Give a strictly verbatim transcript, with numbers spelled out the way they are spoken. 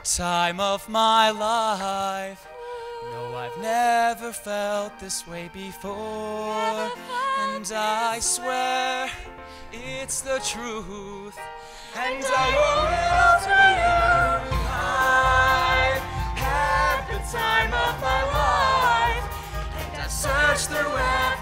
time of my life. No, I've never felt this way before, and I swear it's the truth, and I owe it all to you. I've had the time of my life, and I've searched through